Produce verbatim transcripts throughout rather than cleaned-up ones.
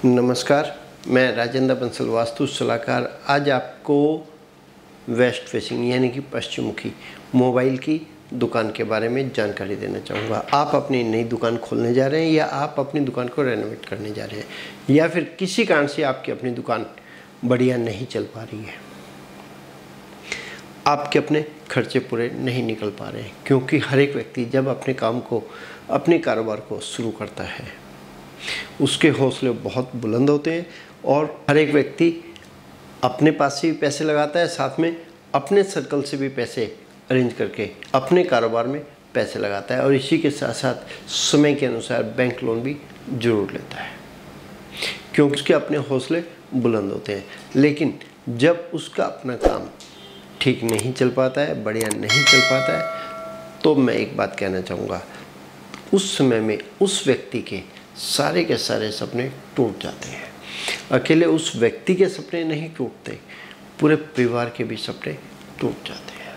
नमस्कार, मैं राजेंद्र बंसल वास्तु सलाहकार आज आपको वेस्ट फेसिंग यानी कि पश्चिममुखी मोबाइल की दुकान के बारे में जानकारी देना चाहूँगा। आप अपनी नई दुकान खोलने जा रहे हैं या आप अपनी दुकान को रेनोवेट करने जा रहे हैं या फिर किसी कारण से आपकी अपनी दुकान बढ़िया नहीं चल पा रही है, आपके अपने खर्चे पूरे नहीं निकल पा रहे हैं, क्योंकि हर एक व्यक्ति जब अपने काम को अपने कारोबार को शुरू करता है उसके हौसले बहुत बुलंद होते हैं और हर एक व्यक्ति अपने पास से भी पैसे लगाता है, साथ में अपने सर्कल से भी पैसे अरेंज करके अपने कारोबार में पैसे लगाता है और इसी के साथ साथ समय के अनुसार बैंक लोन भी जरूर लेता है, क्योंकि उसके अपने हौसले बुलंद होते हैं। लेकिन जब उसका अपना काम ठीक नहीं चल पाता है, बढ़िया नहीं चल पाता है, तो मैं एक बात कहना चाहूँगा, उस समय में उस व्यक्ति के सारे के सारे सपने टूट जाते हैं। अकेले उस व्यक्ति के सपने नहीं टूटते, पूरे परिवार के भी सपने टूट जाते हैं।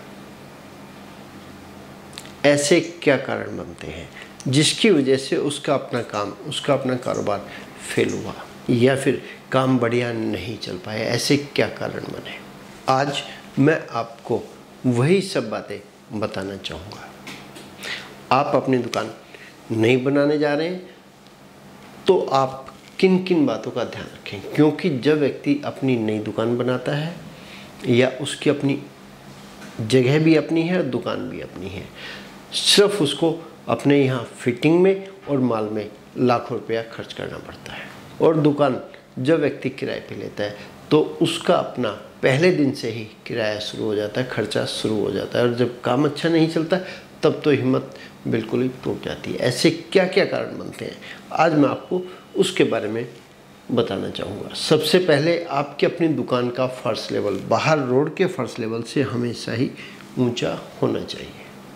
ऐसे क्या कारण बनते हैं जिसकी वजह से उसका अपना काम, उसका अपना कारोबार फेल हुआ या फिर काम बढ़िया नहीं चल पाए? ऐसे क्या कारण बने? आज मैं आपको वही सब बातें बताना चाहूँगा। आप अपनी दुकान नहीं बनाने जा रहे हैं तो आप किन किन बातों का ध्यान रखें, क्योंकि जब व्यक्ति अपनी नई दुकान बनाता है या उसकी अपनी जगह भी अपनी है और दुकान भी अपनी है, सिर्फ उसको अपने यहाँ फिटिंग में और माल में लाखों रुपया खर्च करना पड़ता है। और दुकान जब व्यक्ति किराए पे लेता है तो उसका अपना पहले दिन से ही किराया शुरू हो जाता है, खर्चा शुरू हो जाता है और जब काम अच्छा नहीं चलता तब तो हिम्मत बिल्कुल ही टूट जाती है। ऐसे क्या क्या कारण बनते हैं आज मैं आपको उसके बारे में बताना चाहूँगा। सबसे पहले आपके अपनी दुकान का फर्श लेवल बाहर रोड के फर्श लेवल से हमेशा ही ऊंचा होना चाहिए,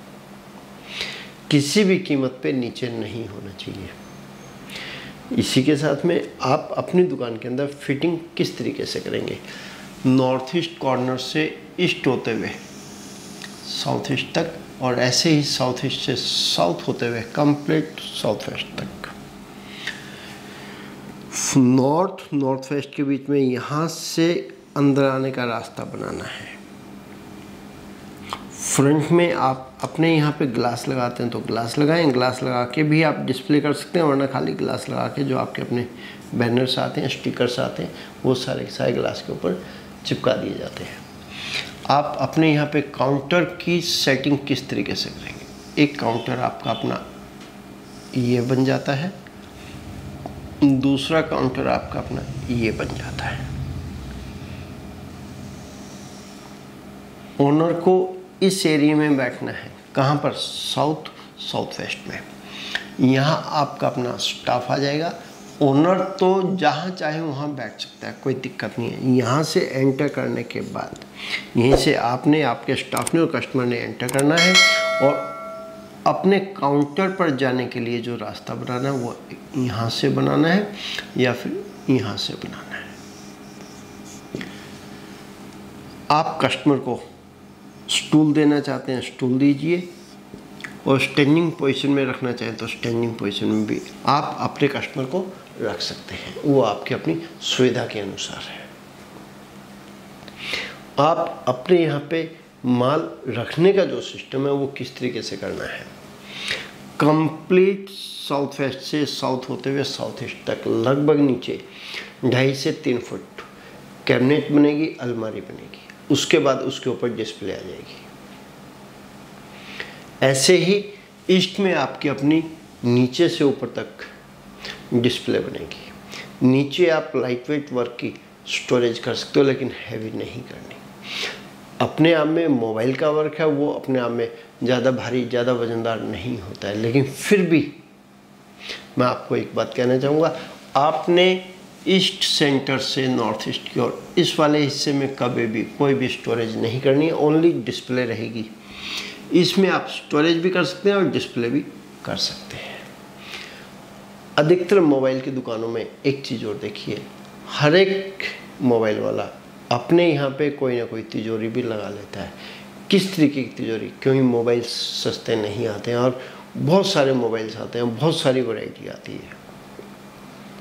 किसी भी कीमत पे नीचे नहीं होना चाहिए। इसी के साथ में आप अपनी दुकान के अंदर फिटिंग किस तरीके से करेंगे? नॉर्थ ईस्ट कॉर्नर से ईस्ट होते हुए साउथ ईस्ट तक और ऐसे ही साउथ ईस्ट से साउथ होते हुए कंप्लीट साउथ वेस्ट तक। नॉर्थ नॉर्थ वेस्ट के बीच में यहाँ से अंदर आने का रास्ता बनाना है। फ्रंट में आप अपने यहाँ पे ग्लास लगाते हैं तो ग्लास लगाएं, ग्लास लगा के भी आप डिस्प्ले कर सकते हैं, वरना खाली ग्लास लगा के जो आपके अपने बैनर्स आते हैं, स्टिकर्स आते हैं, वो सारे के सारे ग्लास के ऊपर चिपका दिए जाते हैं। आप अपने यहाँ पे काउंटर की सेटिंग किस तरीके से करेंगे? एक काउंटर आपका अपना ये बन जाता है, दूसरा काउंटर आपका अपना ये बन जाता है। ओनर को इस एरिया में बैठना है, कहाँ पर? साउथ साउथ वेस्ट में। यहाँ आपका अपना स्टाफ आ जाएगा। ओनर तो जहाँ चाहे वहाँ बैठ सकता है, कोई दिक्कत नहीं है। यहाँ से एंटर करने के बाद यहीं से आपने, आपके स्टाफ ने और कस्टमर ने एंटर करना है और अपने काउंटर पर जाने के लिए जो रास्ता बनाना है वो यहाँ से बनाना है या फिर यहाँ से बनाना है। आप कस्टमर को स्टूल देना चाहते हैं, स्टूल दीजिए, और स्टैंडिंग पोजीशन में रखना चाहें तो स्टैंडिंग पोजीशन में भी आप अपने कस्टमर को रख सकते हैं, वो आपकी अपनी सुविधा के अनुसार है। आप अपने यहाँ पे माल रखने का जो सिस्टम है वो किस तरीके से करना है? कंप्लीट साउथ वेस्ट से साउथ होते हुए साउथ ईस्ट तक लगभग नीचे ढाई से तीन फुट कैबिनेट बनेगी, अलमारी बनेगी, उसके बाद उसके ऊपर डिस्प्ले आ जाएगी। ऐसे ही ईस्ट में आपकी अपनी नीचे से ऊपर तक डिस्प्ले बनेगी। नीचे आप लाइट वेट वर्क की स्टोरेज कर सकते हो, लेकिन हैवी नहीं करनी। अपने आप में मोबाइल का वर्क है, वो अपने आप में ज़्यादा भारी, ज़्यादा वजनदार नहीं होता है, लेकिन फिर भी मैं आपको एक बात कहना चाहूँगा, आपने ईस्ट सेंटर से नॉर्थ ईस्ट की ओर इस वाले हिस्से में कभी भी कोई भी स्टोरेज नहीं करनी है, ओनली डिस्प्ले रहेगी। इसमें आप स्टोरेज भी कर सकते हैं और डिस्प्ले भी कर सकते हैं। अधिकतर मोबाइल की दुकानों में एक चीज़ और देखिए, हर एक मोबाइल वाला अपने यहाँ पे कोई ना कोई तिजोरी भी लगा लेता है। किस तरीके की तिजोरी? क्योंकि मोबाइल सस्ते नहीं आते हैं और बहुत सारे मोबाइल्स आते हैं, बहुत सारी वैरायटी आती है।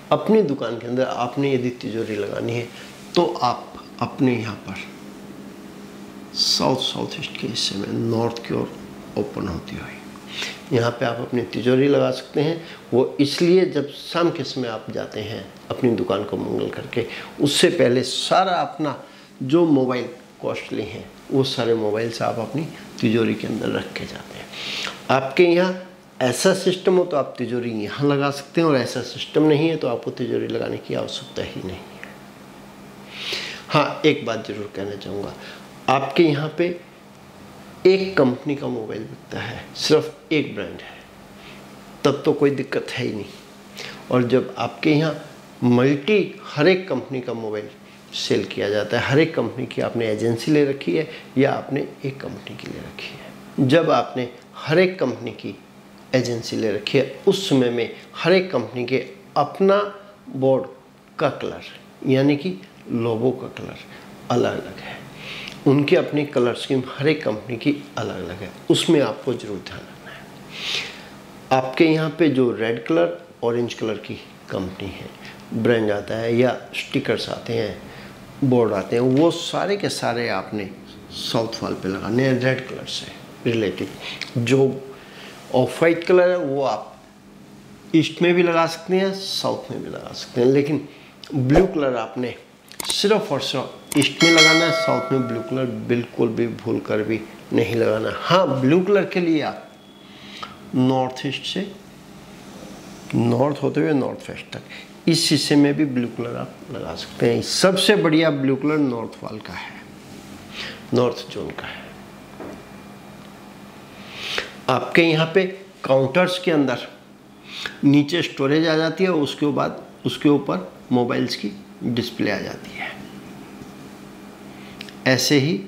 अपनी दुकान के अंदर आपने यदि तिजोरी लगानी है तो आप अपने यहाँ पर साउथ साउथ ईस्ट के हिस्से में नॉर्थ की ओर ओपन होती हुई यहाँ पे आप अपनी तिजोरी लगा सकते हैं। वो इसलिए जब शाम के समय आप जाते हैं अपनी दुकान को मंगल करके, उससे पहले सारा अपना जो मोबाइल कॉस्टली हैं वो सारे मोबाइल से आप अपनी तिजोरी के अंदर रख के जाते हैं। आपके यहाँ ऐसा सिस्टम हो तो आप तिजोरी यहाँ लगा सकते हैं, और ऐसा सिस्टम नहीं है तो आपको तिजोरी लगाने की आवश्यकता ही नहीं है। हाँ, एक बात ज़रूर कहना चाहूँगा, आपके यहाँ पे एक कंपनी का मोबाइल बिकता है, सिर्फ एक ब्रांड है, तब तो कोई दिक्कत है ही नहीं। और जब आपके यहाँ मल्टी हर एक कंपनी का मोबाइल सेल किया जाता है, हर एक कंपनी की आपने एजेंसी ले रखी है या आपने एक कंपनी की ले रखी है, जब आपने हर एक कंपनी की एजेंसी ले रखी है उस समय में हर एक कंपनी के अपना बोर्ड का कलर यानी कि लोगो का कलर अलग अलग है, उनकी अपनी कलर स्कीम हर एक कंपनी की अलग अलग है, उसमें आपको ज़रूर ध्यान रखना है। आपके यहाँ पे जो रेड कलर ऑरेंज कलर की कंपनी है, ब्रांड आता है या स्टिकर्स आते हैं, बोर्ड आते हैं, वो सारे के सारे आपने साउथ वॉल पे लगाने हैं रेड कलर से रिलेटेड। जो ऑफ वाइट कलर है वो आप ईस्ट में भी लगा सकते हैं, साउथ में भी लगा सकते हैं, लेकिन ब्लू कलर आपने सिर्फ और सिर्फ ईस्ट में लगाना है, साउथ में ब्लू कलर बिल्कुल भी भूल कर भी नहीं लगाना। हाँ, ब्लू कलर के लिए आप नॉर्थ ईस्ट से नॉर्थ होते हुए नॉर्थ वेस्ट तक इस हिस्से में भी ब्लू कलर आप लगा सकते हैं। सबसे बढ़िया ब्लू कलर नॉर्थ वॉल का है, नॉर्थ जोन का है। आपके यहाँ पे काउंटर्स के अंदर नीचे स्टोरेज आ जाती है, उसके बाद उसके ऊपर मोबाइल्स की डिस्प्ले आ जाती है। ऐसे ही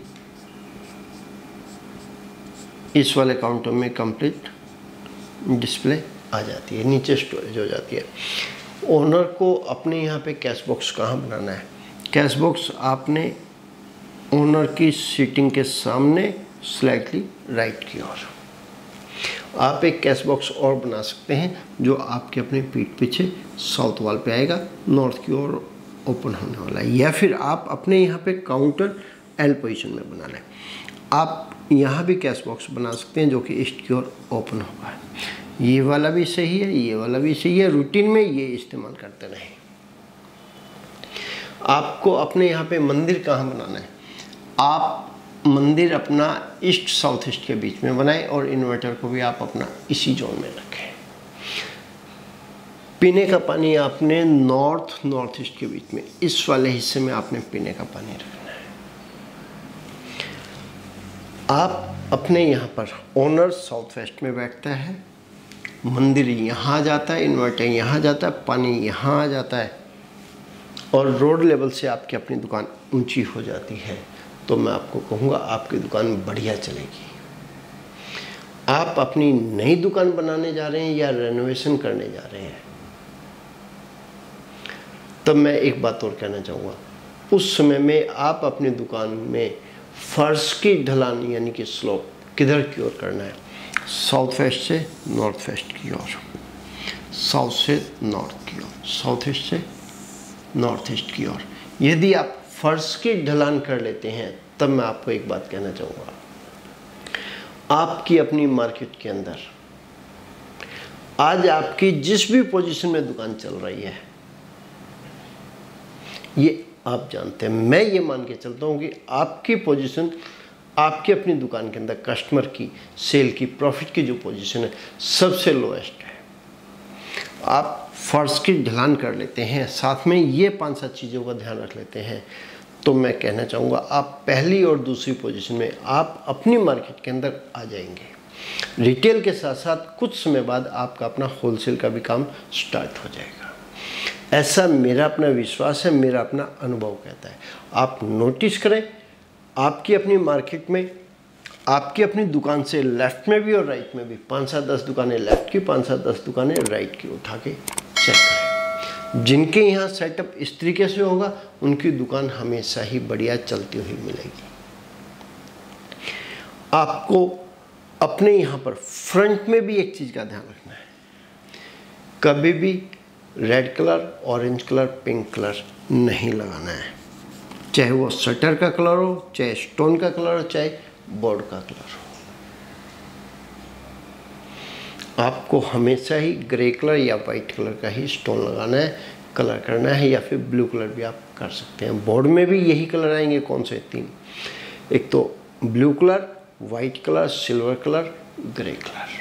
इस वाले काउंटर में कंप्लीट डिस्प्ले आ जाती है, नीचे स्टोरेज हो जाती है। ओनर को अपने यहाँ पे कैश बॉक्स कहाँ बनाना है? कैश बॉक्स आपने ओनर की सीटिंग के सामने स्लाइटली राइट की ओर आप एक कैश बॉक्स और बना सकते हैं जो आपके अपने पीठ पीछे साउथ वॉल पे आएगा, नॉर्थ की ओर ओपन होने वाला है। या फिर आप अपने यहाँ पे काउंटर एल पोजीशन में बना लें। आप यहाँ भी कैश बॉक्स बना सकते हैं जो कि ईस्ट की ओर ओपन होगा। ये वाला भी सही है, ये वाला भी सही है, रूटीन में ये इस्तेमाल करते रहें। आपको अपने यहाँ पे मंदिर कहाँ बनाना है? आप मंदिर अपना ईस्ट साउथ ईस्ट के बीच में बनाएं और इन्वर्टर को भी आप अपना इसी जोन में रखें। पीने का पानी आपने नॉर्थ नॉर्थ ईस्ट के बीच में इस वाले हिस्से में आपने पीने का पानी रखना है। आप अपने यहाँ पर ओनर साउथ वेस्ट में बैठता है, मंदिर यहाँ जाता है, इन्वर्टर यहाँ जाता है, पानी यहाँ आ जाता है और रोड लेवल से आपकी अपनी दुकान ऊंची हो जाती है, तो मैं आपको कहूँगा आपकी दुकान बढ़िया चलेगी। आप अपनी नई दुकान बनाने जा रहे हैं या रेनोवेशन करने जा रहे हैं, तब मैं एक बात और कहना चाहूँगा, उस समय में आप अपनी दुकान में फर्श की ढलान यानी कि स्लोप किधर की ओर करना है? साउथ वेस्ट से नॉर्थ वेस्ट की ओर, साउथ से नॉर्थ की ओर, साउथ ईस्ट से नॉर्थ ईस्ट की ओर। यदि आप फर्श की ढलान कर लेते हैं तब मैं आपको एक बात कहना चाहूँगा, आपकी अपनी मार्केट के अंदर आज आपकी जिस भी पोजीशन में दुकान चल रही है ये आप जानते हैं। मैं ये मान के चलता हूँ कि आपकी पोजीशन आपकी अपनी दुकान के अंदर कस्टमर की सेल की प्रॉफिट की जो पोजीशन है सबसे लोएस्ट है। आप फर्श की ढलान कर लेते हैं, साथ में ये पांच सात चीज़ों का ध्यान रख लेते हैं, तो मैं कहना चाहूँगा आप पहली और दूसरी पोजीशन में आप अपनी मार्केट के अंदर आ जाएंगे। रिटेल के साथ साथ कुछ समय बाद आपका अपना होलसेल का भी काम स्टार्ट हो जाएगा। ऐसा मेरा अपना विश्वास है, मेरा अपना अनुभव कहता है। आप नोटिस करें, आपकी अपनी मार्केट में आपकी अपनी दुकान से लेफ्ट में भी और राइट में भी पाँच सात दस दुकानें लेफ्ट की, पाँच सात दस दुकानें राइट की उठा के चेक करें। जिनके यहाँ सेटअप इस तरीके से होगा उनकी दुकान हमेशा ही बढ़िया चलती हुई मिलेगी। आपको अपने यहाँ पर फ्रंट में भी एक चीज़ का ध्यान रखना है, कभी भी red colour, orange colour, pink colour नहीं लगाना है। चाहे वो शटर का कलर हो, चाहे स्टोन का कलर हो, चाहे बोर्ड का कलर हो, आपको हमेशा ही ग्रे कलर या वाइट कलर का ही स्टोन लगाना है, कलर करना है, या फिर ब्लू कलर भी आप कर सकते हैं। बोर्ड में भी यही कलर आएंगे, कौन से? तीन। एक तो blue colour, white colour, silver colour, grey colour.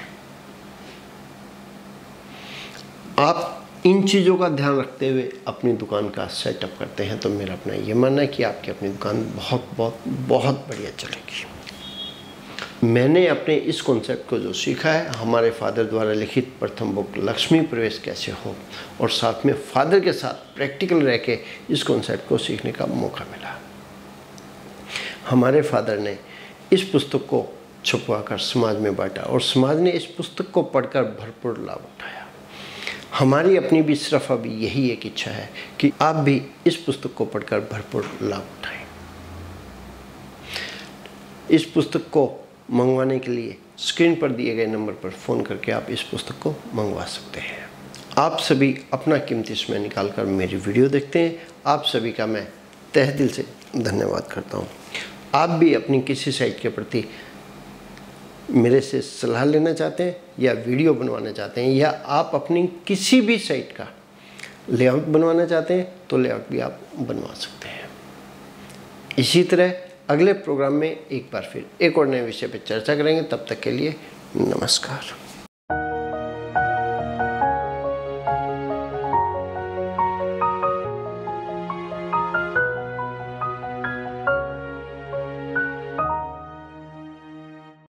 आप इन चीज़ों का ध्यान रखते हुए अपनी दुकान का सेटअप करते हैं तो मेरा अपना ये मानना है कि आपकी अपनी दुकान बहुत बहुत बहुत बढ़िया चलेगी। मैंने अपने इस कॉन्सेप्ट को जो सीखा है हमारे फादर द्वारा लिखित प्रथम बुक लक्ष्मी प्रवेश कैसे हो, और साथ में फादर के साथ प्रैक्टिकल रह के इस कॉन्सेप्ट को सीखने का मौका मिला। हमारे फादर ने इस पुस्तक को छुपवा कर समाज में बांटा और समाज ने इस पुस्तक को पढ़कर भरपूर लाभ उठाया। हमारी अपनी भी सिर्फ अभी यही एक इच्छा है कि आप भी इस पुस्तक को पढ़कर भरपूर लाभ उठाएं। इस पुस्तक को मंगवाने के लिए स्क्रीन पर दिए गए नंबर पर फ़ोन करके आप इस पुस्तक को मंगवा सकते हैं। आप सभी अपना कीमती समय निकालकर मेरी वीडियो देखते हैं। आप सभी का मैं तहे दिल से धन्यवाद करता हूँ। आप भी अपनी किसी साइट के प्रति मेरे से सलाह लेना चाहते हैं या वीडियो बनवाना चाहते हैं, या आप अपनी किसी भी साइट का लेआउट बनवाना चाहते हैं तो लेआउट भी आप बनवा सकते हैं। इसी तरह अगले प्रोग्राम में एक बार फिर एक और नए विषय पर चर्चा करेंगे। तब तक के लिए नमस्कार।